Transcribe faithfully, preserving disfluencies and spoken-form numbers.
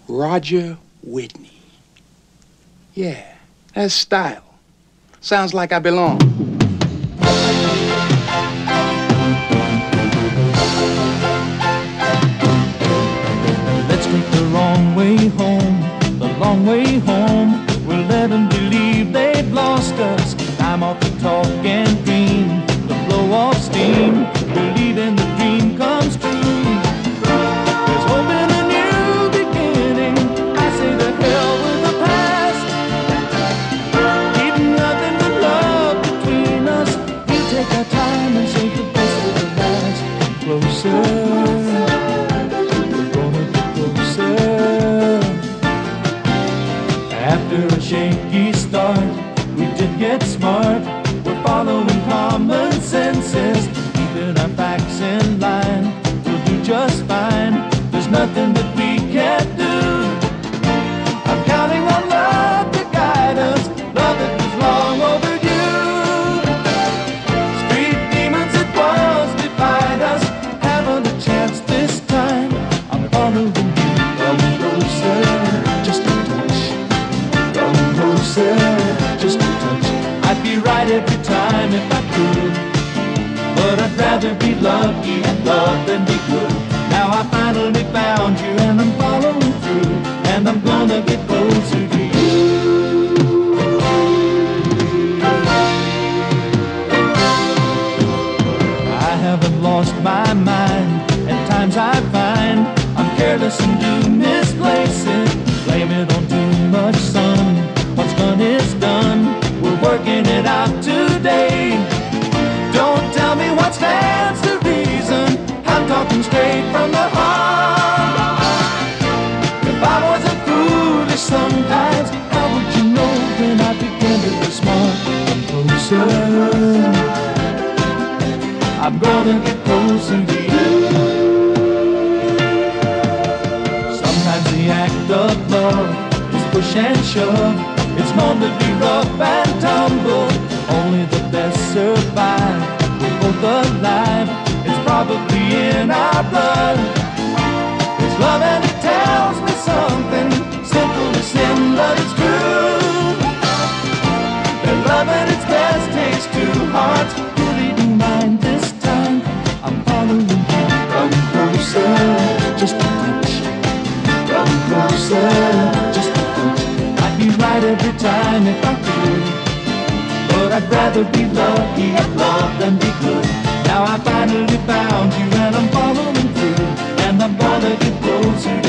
Roger Whitney. Yeah, that's style. Sounds like I belong. Let's take the long way home, the long way home. We'll let them believe they've lost us. Time off the talk and dream, the blow of steam. Believing the dream comes true. There's hope in a new beginning. I say the hell with the past. Keep nothing but love between us. We'll take our time and save the best for the last. Closer. After a shaky start, we did get smart. We're following common senses, keeping our facts in line. We'll do just fine. There's nothing that we can't do. I'm counting on love to guide us, love that was long overdue. Street demons it was divide us, haven't a chance this time. I'm following you. Come closer, just a touch. Just a touch. I'd be right every time if I could, but I'd rather be lucky and love than be good. Now I finally found you and I'm following through, and I'm gonna get closer to you. I haven't lost my mind. At times I find I'm careless and do misplace it. Blame it on too much sun. What's done is done. We're working it out today. Don't tell me what stands to reason. I'm talking straight from the heart. If I wasn't foolish sometimes, how would you know when I begin to be smart? I'm closer. I'm gonna get closer to you. Sometimes the act of love is push and shove. It's known to be rough and tumble. Only the best survive. We're both alive. It's probably in our blood. It's love and it tells me something simple as sin, but it's true. That love at its best takes two hearts. You're leading mine this time. I'm following you. Come closer, just a touch. Come closer, just a touch. Be right every time if I could, but I'd rather be lucky at love than be good. Now I finally found you and I'm following through, and I'm gonna get closer.